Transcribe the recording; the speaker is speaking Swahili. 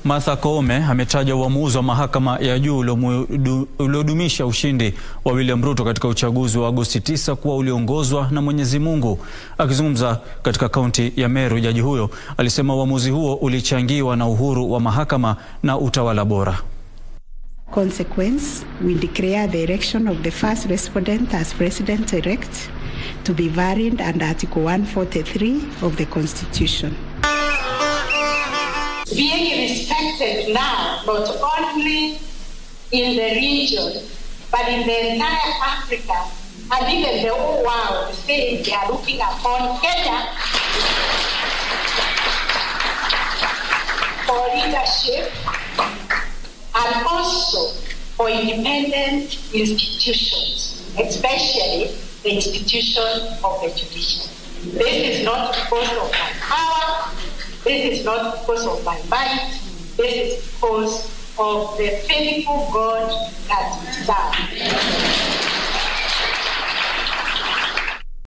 Martha Koome ametaja uamuzi wa mahakama ya juu uliodumisha ushindi wa William Ruto katika uchaguzi wa Agosti 9 kuwa uliongozwa na Mwenyezi Mungu. Akizungumza katika kaunti ya Meru, jaji huyo alisema uamuzi huo ulichangiwa na uhuru wa mahakama na utawala bora. Consequence, we declare the election of the first respondent as president-elect to be varied under Article 143 of the Constitution. Being respected now, not only in the region, but in the entire Africa, and even the whole world, saying they are looking upon Kenya for leadership and also for independent institutions, especially the institution of the judiciary. This is not because of my power, this is not because of my might, this is because of the faithful God that we serve.